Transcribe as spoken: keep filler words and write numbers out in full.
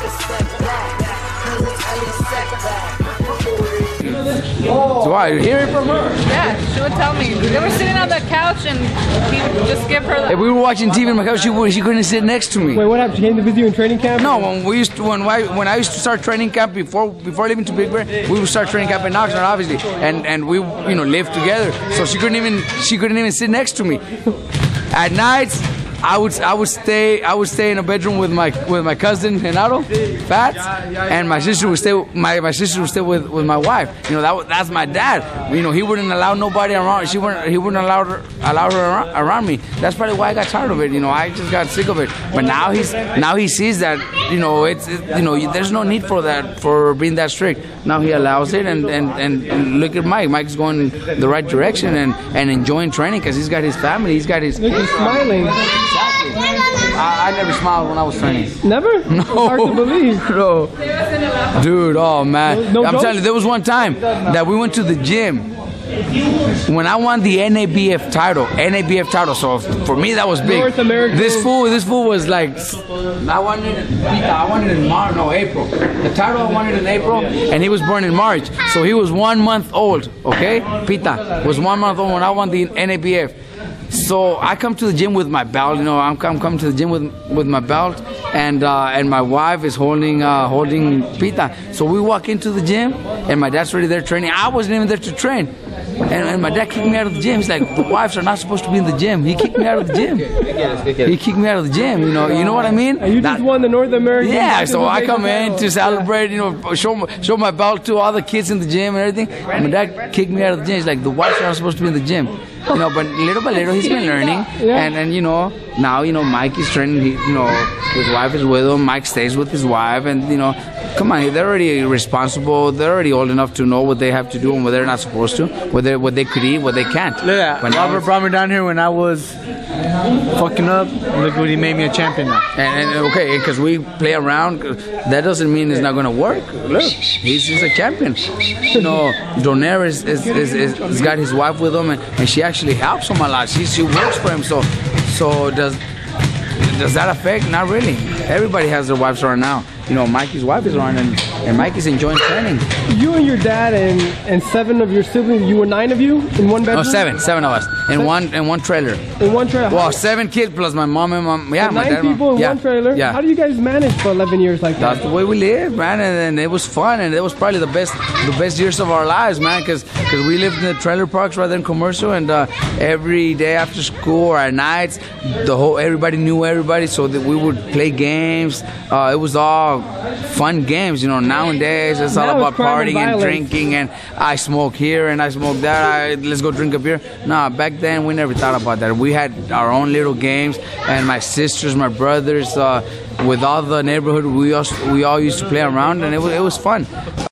Do I hear it from her? Yeah, she would tell me. They were sitting on the couch and he would just give her the... If we were watching T V on my couch, she, would, she couldn't sit next to me. Wait, what happened? She came to visit you in training camp? No, when we used to, when I, when I used to start training camp before before leaving to Big Bear, we would start training camp in Oxnard, obviously, and and we you know lived together. So she couldn't even she couldn't even sit next to me. At nights, I would I would stay I would stay in a bedroom with my with my cousin Renato, Fats, and my sister would stay my my sister would stay with, with my wife. You know that that's my dad. You know he wouldn't allow nobody around. She wouldn't he wouldn't allow her allow her around, around me. That's probably why I got tired of it. You know I just got sick of it. But now he's now he sees that you know it's it, you know there's no need for that for being that strict. Now he allows it and and, and, and look at Mike. Mike's going the right direction and, and enjoying training because he's got his family. He's got his. Look, he's smiling. Exactly. I, I never smiled when I was training. Never? No. Hard to believe. No. Dude, oh man. No, no I'm jokes? telling you, there was one time that we went to the gym. When I won the N A B F title, N A B F title, so for me that was big. North American. This fool, this fool was like, I won it. I won it in March, no April. The title I won it in April, and he was born in March, so he was one month old. Okay, Pita was one month old when I won the N A B F. So I come to the gym with my belt. You know, I'm, I'm coming to the gym with with my belt, and uh, and my wife is holding uh, holding Pita. So we walk into the gym, and my dad's already there training. I wasn't even there to train. And, and my dad kicked me out of the gym. He's like, the wives are not supposed to be in the gym. He kicked me out of the gym. He kicked me out of the gym. You know, you know what I mean? And you just Not, won the North American. yeah. So I come in to celebrate. You know, show my, show my belt to all the kids in the gym and everything. And my dad kicked me out of the gym. He's like, the wives are not supposed to be in the gym. You know, but little by little he's been learning. Yeah. And and you know now you know Mike is training. He, you know, his wife is with him. Mike stays with his wife, and you know. Come on, they're already responsible. They're already old enough to know what they have to do and what they're not supposed to, what they what they could eat, what they can't. Look at that. Robert brought me down here when I was fucking up. Look what he made me a champion now. And, and okay, because we play around, that doesn't mean it's not going to work. Look, he's, he's a champion. You know, Donaire is, is, is, is, has got his wife with him, and, and she actually helps him a lot. She she works for him. So so does does that affect? Not really. Everybody has their wives around now. You know, Mikey's wife is around, and, and Mikey's enjoying training. You and your dad and, and seven of your siblings, you were nine of you in one bedroom? No, seven, seven of us in seven? one in one trailer. In one trailer? Well, seven kids plus my mom and mom. Yeah, so my nine dad, people in yeah, one trailer. Yeah. How do you guys manage for eleven years like that? That's the way we live, man, and, and it was fun, and it was probably the best, the best years of our lives, man, because because we lived in the trailer parks rather than commercial, and uh, every day after school or at nights, the whole everybody knew everybody, so that we would play games. Uh, it was all fun games, you know. Nowadays, it's now all about it's crime partying and, and drinking, and I smoke here and I smoke that. I, let's go drink a beer. Nah, back then we never thought about that. We had our own little games, and my sisters, my brothers, uh, with all the neighborhood, we all we all used to play around, and it was it was fun.